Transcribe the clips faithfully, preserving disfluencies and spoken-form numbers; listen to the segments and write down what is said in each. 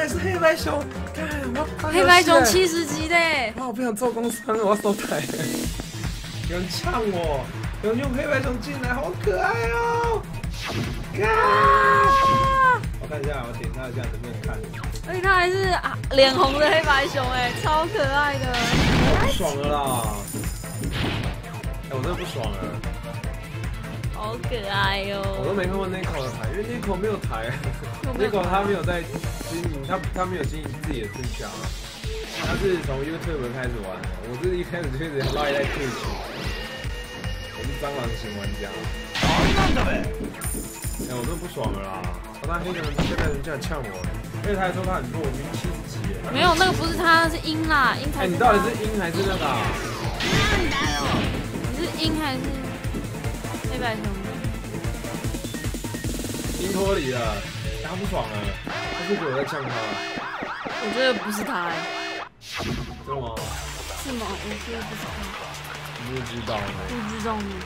来是黑白熊，看我黑白熊七十级的。 哇，我不想做工伤了，我要收台。有人呛我，有人用黑白熊进来，好可爱哦！啊！我看一下，我点他一下能不能看。 而且它还是啊脸红的黑白熊，哎，超可爱的。 好不爽了啦！哎，我真的不爽了。 好可爱哟、哦！ 我都没看过 Nico 的台，因为 Nico 没有台 ，Nico 他没有在经营，他他没有经营自己的 Twitch 啊，他是从 YouTube 开始玩的，我是一开始就是赖在 Twitch， 我是蟑螂型玩家。哎、欸，我真的不爽了啦！我那黑人现在人竟然呛我，而且他还说他很弱，明明七十几耶。 没有，那个不是他，是鹰啦，鹰才。哎、 欸，你到底是鹰还是那个、啊？ 你是鹰还是？黑白熊， 鹰脱离了，他不爽了，他是不是我在呛他？ 我觉得不是他、欸， 真的吗？ 是吗？我觉得不是他。 你不知道呢？ 不知道呢。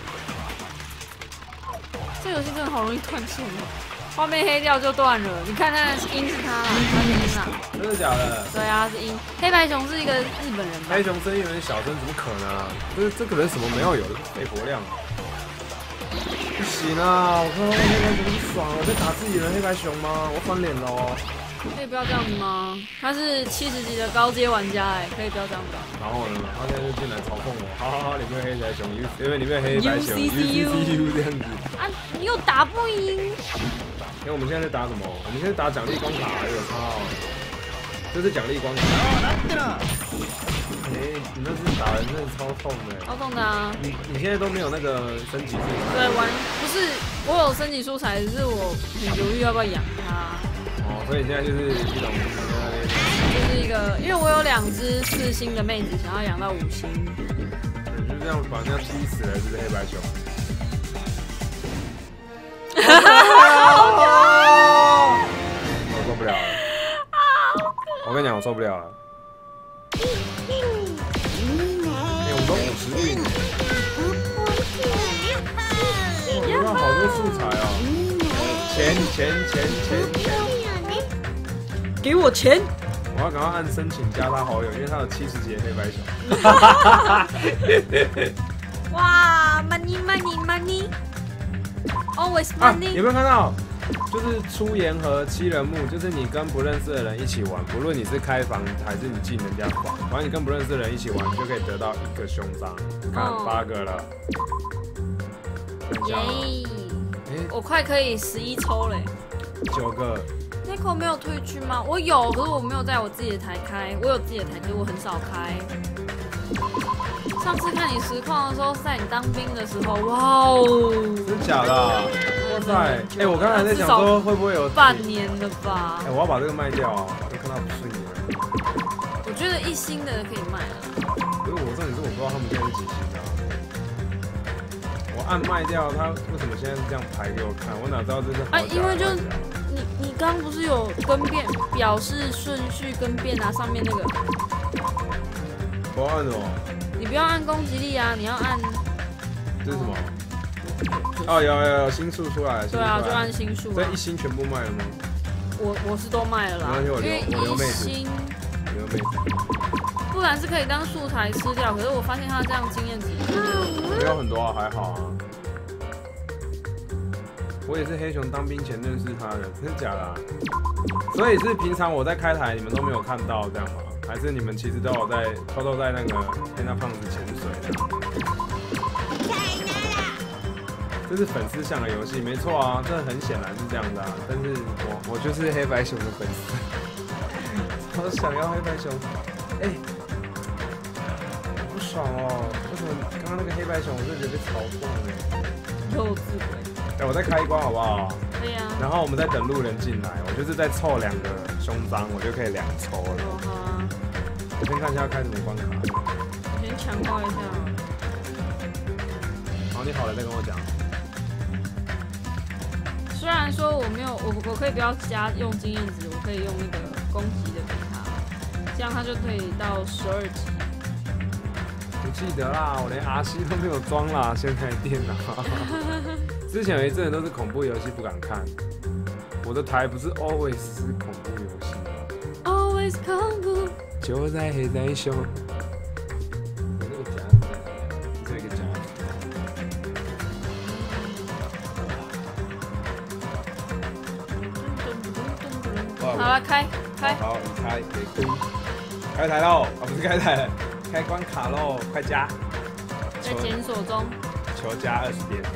这游戏真的好容易断线哦，画面黑掉就断了。你看那鹰是他啦，他是鹰啦。 真的假的？ 对啊，是鹰。黑白熊是一个日本人吧？ 黑熊声音有点小声，怎么可能啊？这这可能什么没有有的肺活量。不行啊！我看到黑白熊不爽，我在打自己人黑白熊吗？我翻脸了哦！ 可以不要这样子吗？他是七十级的高阶玩家哎，可以不要这样子。 然后呢，他现在就进来嘲讽我，好好好，里面黑白熊，因为里面黑白熊 U C C U 这样子。 啊，你又打不赢。 因为我们现在在打什么？我们现在打奖励关卡，哎呦操！这是奖励关卡。哎、欸，你那是打人真的超痛的。 超痛的啊！ 你你现在都没有那个升级素材？ 对，玩不是我有升级素材，只是我很犹豫要不要养它。 哦，所以现在就是一种， 就是一个，因为我有两只四星的妹子，想要养到五星。 你就这样把人家踢死了，是不是黑白熊？我受不了了！我跟你讲，我受不了了。哎，我都五十运，我用到好多素材哦。钱钱钱钱钱！ 给我钱！ 我要赶快按申请加他好友，因为他有七十级的黑白熊。 哇 ，money money money，always money、啊。 有没有看到？就是出言和七人木，就是你跟不认识的人一起玩，不论你是开房还是你进人家房，反正你跟不认识的人一起玩，你就可以得到一个胸章。看八个了， 耶！欸、我快可以十一抽嘞。 九个。 Nico 没有退区吗？我有，可是我没有在我自己的台开。我有自己的台，可是我很少开。上次看你实况的时候，在你当兵的时候，哇哦！ 真假的、啊？哇塞！哎、欸，我刚才在想说会不会有半年的吧？ 哎、欸，我要把这个卖掉啊！我看到不顺眼。 我觉得一星的可以卖了。 可是我重点是我不知道他们现在是几星啊。我按卖掉，他为什么现在是这样排给我看？我哪知道这是好啊？因为就你你刚不是有更变表示顺序更变啊？上面那个。 我按什么？ 你不要按攻击力啊，你要按。 这是什么？哦，有有有新数出来了。 对啊，就按新数、啊。 这一星全部卖了吗？ 我我是都卖了啦， 因为一星， 留妹子， 不然是可以当素材吃掉。可是我发现他这样经验值没有很多啊，还好啊。我也是黑熊当兵前认识他的，真的假的、啊？所以是平常我在开台，你们都没有看到这样吗？还是你们其实都有在偷偷在那个跟那胖子潜水的？这是粉丝向的游戏，没错啊，这很显然是这样的、啊。但是我我就是黑白熊的粉丝，我想要黑白熊。哎、欸，好不爽哦！为什么刚刚那个黑白熊我就觉得被嘲讽了？ 幼稚鬼！ 哎，我再开一关好不好？ 可以啊。 然后我们再等路人进来，我就是再凑两个胸章，我就可以两抽了。 哦好啊。 我先看一下要开什么关卡。 我先强化一下。 好，你好了再跟我讲。 虽然说我没有，我我可以不要加用经验值，我可以用那个攻击的给他，这样他就可以到十二级。 不记得啦，我连 R C 都没有装啦，现在电脑。之前有一阵都是恐怖游戏不敢看，我的台不是 always 是恐怖游戏。 is come。 就在黑带熊。那个夹子在哪里？这个夹子。 好了，开开。 好，你开，给嘟。开台喽！啊，不是开台了，开关卡喽！快加。 在检索中。 求加二十点。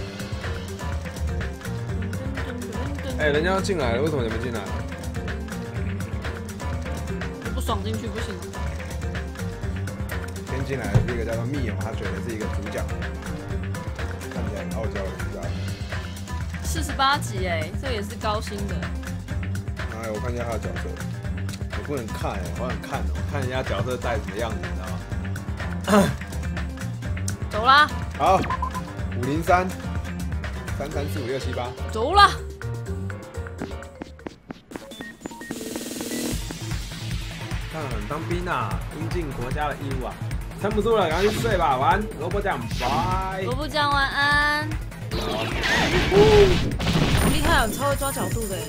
哎、欸，人家要进来了，为什么你们进来？ 不爽进去不行。 先进来的是一个叫做密友，他选的是一个主角，看起来很傲娇的主角。 四十八集哎，这也是高薪的。 哎，我看一下他的角色，我不能看哎、欸，好想看哦、喔，看人家角色带什么样子，你知道吗？ 走啦！ 好，五零三三三四五六七八， 走啦！ 看当兵啊，应尽国家的义务啊，撑不住了，赶快去睡吧，晚安，萝卜酱，拜。 萝卜酱晚安。厉害，超会抓角度的。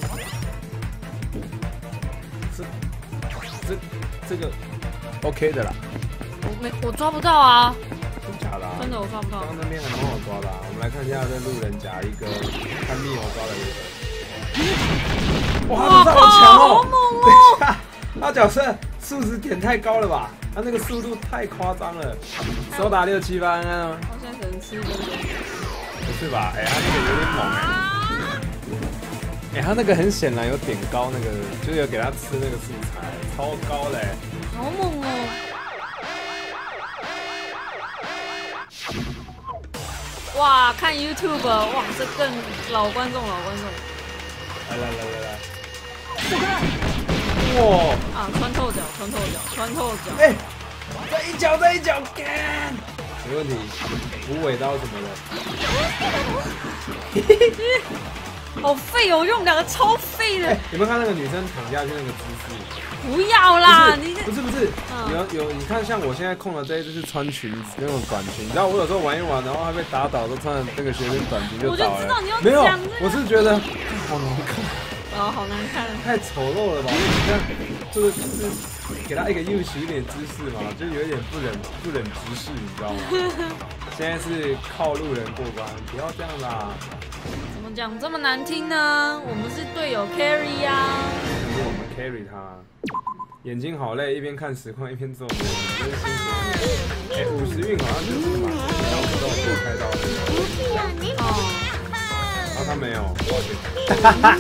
这这这个 OK 的啦。 我没我抓不到啊。 真假的、啊？ 真的我抓不到。 刚刚那边还蛮好抓的、啊，我们来看一下这路人甲一个，看密友抓了一个。哇，他好强哦！ 好猛哦！ 等一下，他角色素质点太高了吧？他那个速度太夸张了，手打六七八啊！ 我现在可能吃一点点。 不是吧？哎、欸，他那个有点猛哎、欸。哎、欸，他那个很显然有点高，那个就是有给他吃那个素材，超高嘞、欸。 好猛哦！哇，看 YouTube， 哇，这更老观众，老观众。 来来来来来。哇！ 啊，穿透脚，穿透脚，穿透脚。 哎、欸，这一脚，这一脚，干！没问题，无尾刀什么的。好废哦，用两个超废的。 哎、欸，有没有看那个女生躺下去那个姿势？ 不要啦，你不是不是， 嗯、 有有，你看像我现在控的这一只是穿裙子那种短裙，你知道我有时候玩一玩，然后还被打倒，都穿的那个学生短裙就倒了。 我就知道你要没有， 我是觉得好难看。 哦，好难看， 太丑陋了吧？你看，这个就是给他一个右起一点姿势嘛，就有一点不忍不忍直视，你知道吗？现在是靠路人过关，不要这样啦。 怎么讲这么难听呢？我们是队友 carry 呀、啊， 是我们 carry 他，眼睛好累，一边看实况一边做模拟，真辛苦。哎、欸，五十运好像就是嘛，让我知道我开到了。哦。啊，他没有，抱歉。哈哈。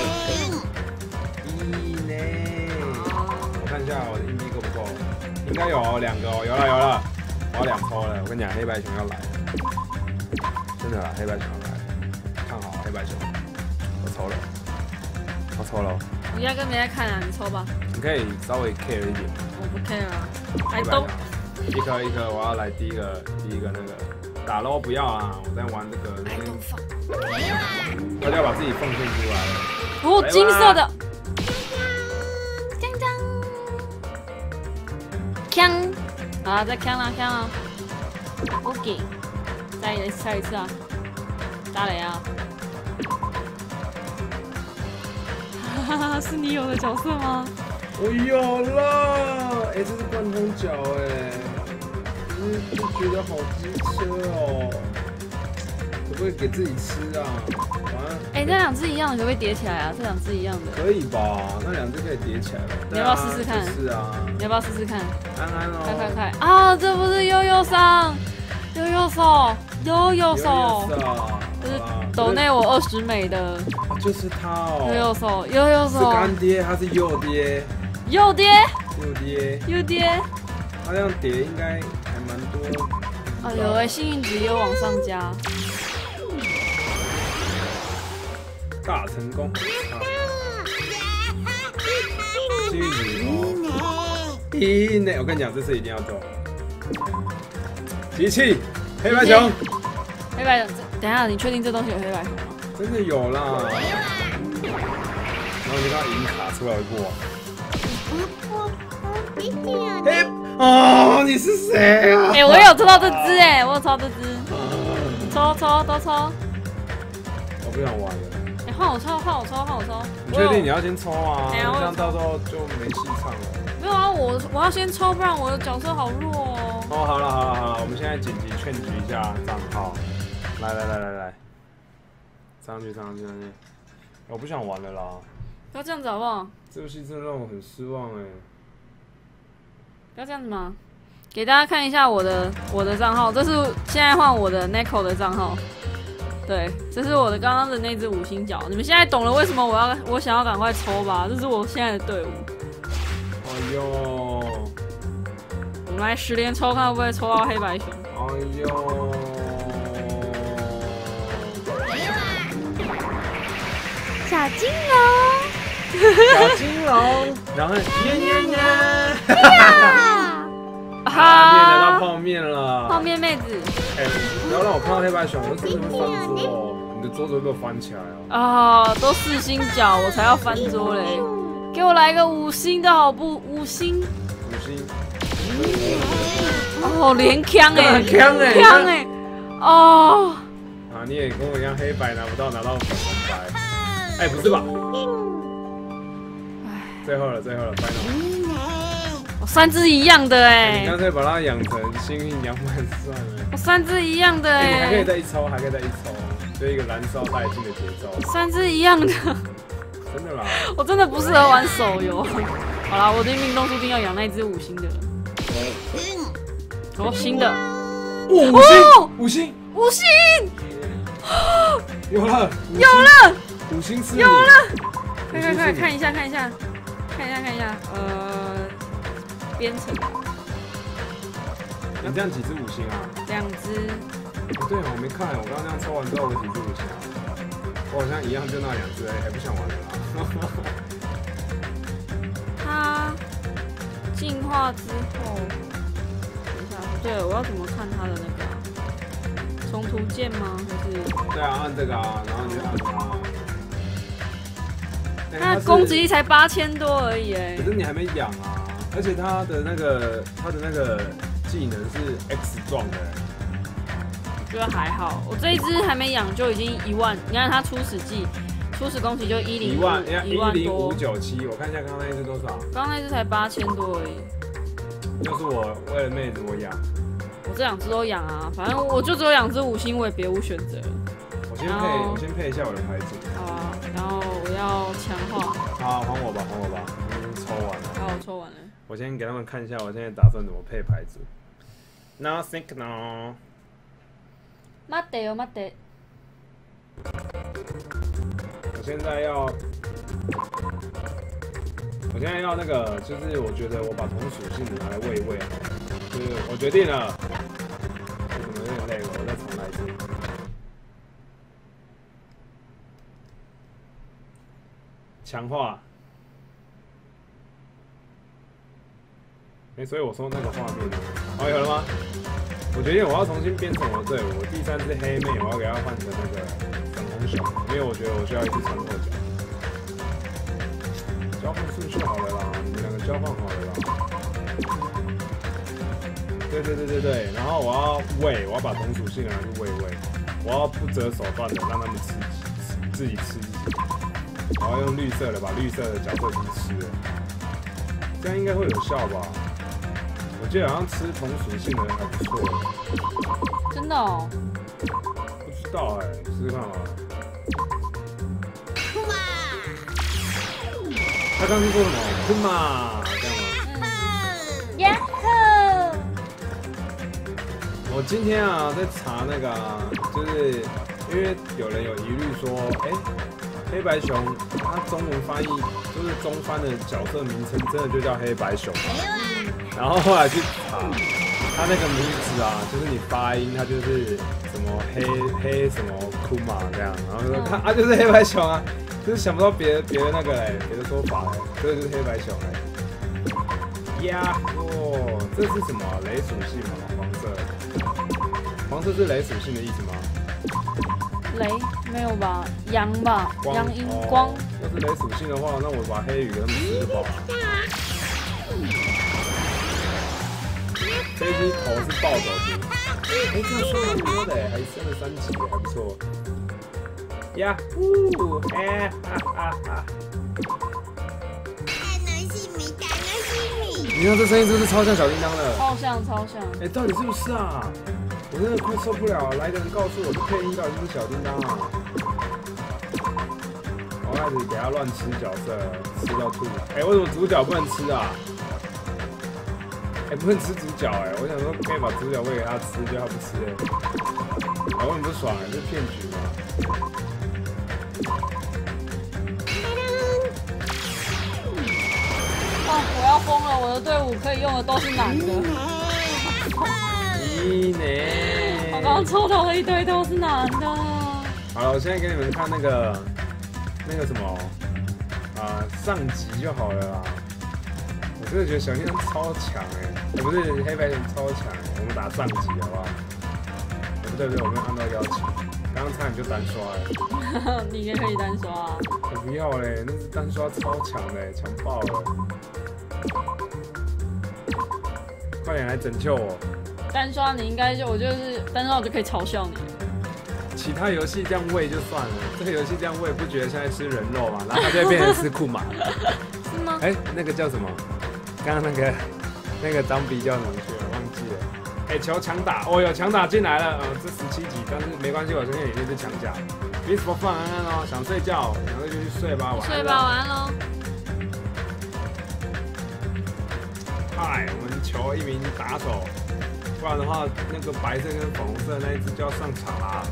一呢？我看一下我的硬币够不够，应该有两个哦，有了有了，我要两抽了。我跟你讲，黑白熊要来了，真的啦，黑白熊要来了，看好黑白熊，我抽了，我抽了。 我压根没在看啊，你抽吧。 你可以稍微 care 一点。 我不 care 啊，还都一颗一颗，我要来第一个第一个那个打咯，不要啊，我在玩这个。 还都放。 大家把自己奉献出来了。 哦，金色的。锵锵。锵。啊，再锵啦锵啦。OK。再来猜一次啊。打雷啊。哈哈，是你有的角色吗？ 我有了，哎、欸，这是贯通角哎，就是就觉得好机车哦，可不可以给自己吃啊？ 哎、欸，那两只一样的可不可以叠起来啊？这两只一样的。 可以吧？那两只可以叠起来吧？ 你要不要试试看？ 是啊。 你要不要试试看？ 安安哦。 快快快！啊，这不是悠悠桑，悠悠手，悠悠手，这是抖内我二十美的。 就是他哦。 悠悠手，悠悠手。 是干爹，他是右爹。 右爹。 右爹。 右爹。 他这样叠应该还蛮多。 啊，有哎，幸运值又往上加。 大成功！啊、幸运值哦。一内，我跟你讲，这次一定要中。机器，黑白熊。 黑白熊，等一下，你确定这东西有黑白熊吗？ 真的有啦。然后你看银卡出来过。嘿，哦，你是谁啊？ 哎、欸，我有抽到这只哎，我有抽到这只。抽抽都抽。 我不想玩了。 哎、 哎，换我抽，换我抽，换我抽。 你确定你要先抽啊？ 哎呀这样到时候就没戏唱了。 没有啊，我我要先抽，不然我的角色好弱哦。 哦，好了好了好了，我们现在紧急劝举一下账号。来来来来来，上去上去上去。我不想玩了啦。 不要这样子好不好？ 这游戏真的让我很失望哎。 不要这样子嘛。给大家看一下我的我的账号，这是现在换我的 Neko 的账号。对，这是我的刚刚的那只五星角。你们现在懂了为什么我要我想要赶快抽吧？这是我现在的队伍。 哎呦！ 我们来十连抽，看会不会抽到黑白熊。 哎呦！ 小金龙， 小金龙，然后耶耶耶！ 哈， 面得到泡面了。 泡面妹子。 哎，不要让我看到黑白熊，我真的会翻桌哦。你的桌子会被我翻起来哦。 啊，都四星角，我才要翻桌嘞！给我来一个五星的好不？五星。 五星。 哦，连枪哎， 连枪哎， 枪哎，哦。 啊，你也跟我一样，黑白拿不到，拿到粉红白。哎，不是吧？最后了，最后了 ，final。 我三只一样的哎。 你干脆把它养成幸运两百算了。 我三只一样的哎。 你还可以再一抽，还可以再一抽，就一个燃烧殆尽的节奏。 三只一样的。 真的啦。我真的不适合玩手游。好啦，我的命中注定要养那只五星的。哦，新的。 五星，五星， 五星。 有了， 有了， 五星是有了。快快快，看一下，看一下，看一下，看一下，呃，编程。 你这样几只五星啊？ 两只。 不对，我没看，我刚刚这样抽完之后，我几只五星啊？我好像一样，就那两只，还不想玩了啦。 它进化之后，等一下，不对，我要怎么看它的那个、啊？从图鉴吗？还是？ 对啊，按这个啊，然后你就按它。 它攻击力才八千多而已哎。 可是你还没养啊，而且它的那个它的那个技能是 X 状的。 我觉得还好，我这一只还没养就已经一万，你看它初始季，初始攻击就一零一万一万零五九七，我看一下刚刚那一只多少？ 刚刚那只才八千多而已。 就是我为了妹子我养。 我这两只都养啊，反正我就只有两只五星，我也别无选择。 我先配，我先配一下我的牌子。 好啊，然后我要强化。 好，还我吧，还我吧，我已经抽完了。 好，我抽完了。 我先给他们看一下，我现在打算怎么配牌子。Nothing no。 待ってよ待って。 我现在要，我现在要那个，就是我觉得我把同属性的拿来喂一喂，就是我决定了。为什么有点累了？我再重来一次。强化。哎、欸，所以我说那个画面，哦，有了吗？我决定我要重新编成我的队伍。我第三只黑妹，我要给她换成那个粉红熊，因为我觉得我需要一只穿透脚。交换顺序好了啦，你们两个交换好了啦。对对对对对，然后我要喂，我要把同属性拿去喂喂，我要不择手段的让他们吃自己吃自己。我要用绿色的把绿色的角色去吃了，这样应该会有效吧？我记得好像吃同属性的人还不错。 真的哦？ 不知道哎、欸，试试看好了。他刚刚说什么？哭嘛，这样吗？ 嗯。呀吼！ 我今天啊在查那个、啊，就是因为有人有疑虑说，哎、欸，黑白熊它中文翻译就是中翻的角色名称真的就叫黑白熊吗？然后后来去查，他那个名字啊，就是你发音，它就是什么黑黑什么库玛这样，然后就说他啊就是黑白熊啊，就是想不到别的别的那个嘞，别的说法嘞，这个就是黑白熊嘞。呀哦，这是什么雷属性吗？黄色，黄色是雷属性的意思吗？ 雷没有吧？阳吧？阳阴哦、 光。 要是雷属性的话，那我把黑羽给他们吃就饱了。这一只头是暴走族，哎、欸，这样升了多的，还升了三级，还不错。 呀呼！哎哈哈哈！你看这声音是不是超像小叮当的？ 超像超像。 哎、欸，到底是不是啊？我真的快受不了了！来的人告诉我，这配音到底是不是小叮当啊？我开始给他乱吃角色，吃到吐。哎、欸，为什么主角不能吃啊？哎、欸，不能吃主角哎、欸！我想说可以把主角喂给他吃，就他不吃哎、欸。我很不爽哎、欸，这是骗局吗？ 哦，我要疯了！我的队伍可以用的都是男的。 咦呢？ 我刚刚抽到了一堆都是男的。 好了，我现在给你们看那个那个什么啊、呃，上集就好了啦。我真的觉得小叮当超强哎、欸，欸、不是黑白熊超强、欸，我们打上集好不好？不对不对，我没有按到邀请，刚刚差点就单刷了。 你也可以单刷啊。 我不要嘞，那是单刷超强嘞，强爆了！快点来拯救我！ 单刷你应该就我就是单刷我就可以嘲笑你。 其他游戏这样喂就算了，这个游戏这样喂不觉得像在吃人肉吗？然后它就会变成吃库马了。 是吗？ 哎、欸，那个叫什么？刚刚那个那个张比叫什么去了？忘记了。哎、欸，球强打，哦有强打进来了，呃，这十七级，但是没关系，我相信一定是强甲。Peace for fun， 安安哦，想睡觉，想睡就去睡吧，晚安。 睡吧，晚安喽。 嗨，我们求一名打手，不然的话，那个白色跟粉红色那一只就要上场啦。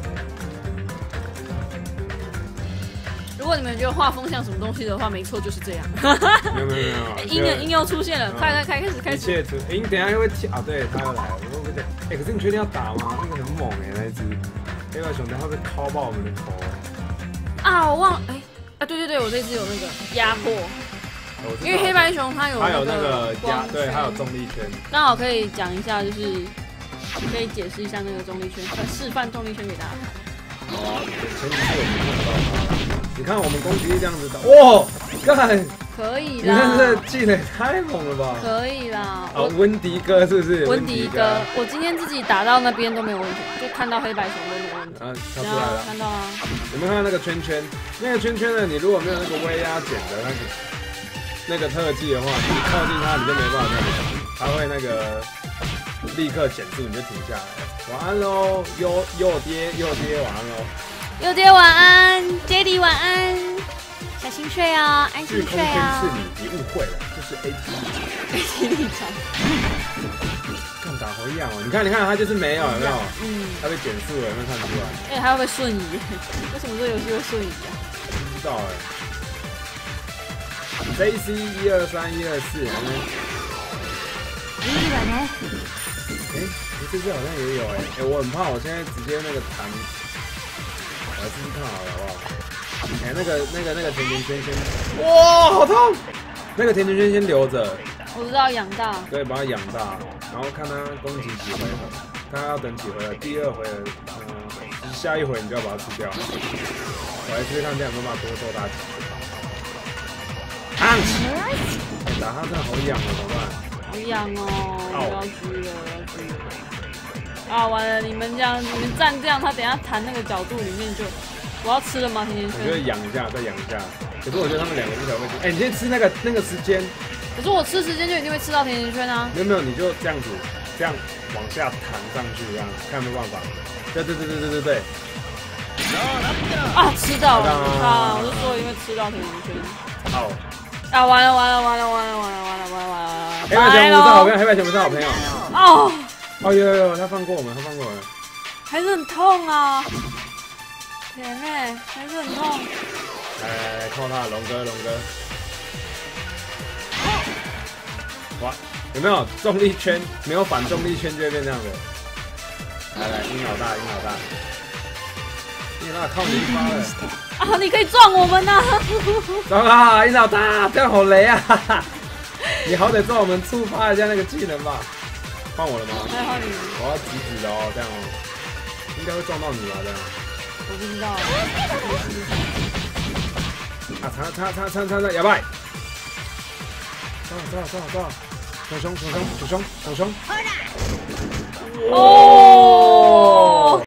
如果你们觉得画风像什么东西的话，没错，就是这样。 没有没有没有， 音乐音又出现了，快快开开始开始。 一切出，音等下又会跳啊，对，他又来了，会不会？哎，可是你确定要打吗？那个很猛哎，那一只黑白熊等下会被敲爆我们的头。 啊，我忘了，哎啊，对对对，我这只有那个压迫。因为黑白熊它有它有那个压，对，它有重力圈。 刚好可以讲一下，就是可以解释一下那个重力圈，示范重力圈给大家看。 好啊，前提是我们看得到它。你看我们攻击力这样子的，哇，干！ 可以啦。 你看这技能太猛了吧？ 可以啦。 哦，温迪哥是不是？ 温迪哥，我今天自己打到那边都没有问题，就看到黑白熊都没有问题。 啊，跳出来了。 看到啊。 有没有看到那个圈圈？那个圈圈呢？你如果没有那个威压减的那个那个特技的话，你靠近它你就没办法那个，它会那个立刻减速，你就停下来。晚安喽，右右爹右爹晚安喽。 右爹晚安，爹地晚安，小心睡啊，安心睡啊。 是你，你误会了，这是 A T 立场。 A T 立场。 跟打猴一样哦，你看，你看，它就是没有，有没有？ 嗯。它被减速了，有没有看出来？ 哎，还会不会瞬移？为什么这个游戏会瞬移啊？ 不知道哎。J C 一二三一二四，然后呢？ 日本呢？ 哎，这次好像也有哎，哎，我很怕，我现在直接那个弹。我来试试看好了，好不好？哎、欸，那个、那个、那个甜甜圈先，哇，好痛！那个甜甜圈先留着， 我知道养大， 对，把它养大，然后看它攻击几回合，看它要等几回合，第二回合，嗯、呃，下一回你就要把它吃掉。我来试试看这样有没有办法多揍它几回。啊！打它真的好痒哦，怎么办？ 好痒哦，我要狙了，我要狙了。啊，完了！你们这样，你们站这样，他等一下弹那个角度里面就，我要吃了吗？甜甜圈。 我觉得养一下，再养一下。可是我觉得他们两个不小会吃。哎、欸，你先吃那个那个时间。 可是我吃时间就一定会吃到甜甜圈啊。 没有没有，你就这样子，这样往下弹上去，这样看有没有办法。对对对对对对对。 啊，吃到了！啊，我就说因为吃到甜甜圈。 好。 啊，完了完了完了完了完了完了完了完了！ 黑白熊不是好朋友，黑白熊不是好朋友。 哦。 哦，有有有，他放过我们，他放过我们， 还是很痛啊！甜妹，还是很痛。 来来来，靠他，龙哥，龙哥。哇，有没有重力圈？没有反重力圈就会变这样的。来来，鹰老大，鹰老大，鹰老大靠你发了。 啊，你可以撞我们呐！ 撞啊，鹰老大，这样好雷啊！你好歹撞我们触发一下那个技能吧。换我了吗？ 再换你。 我要直直的哦，这样哦，应该会撞到你吧？这样。 我不知道。 啊！擦擦擦擦擦擦，哑巴！抓抓抓抓！熊熊熊熊熊熊熊！ 哦。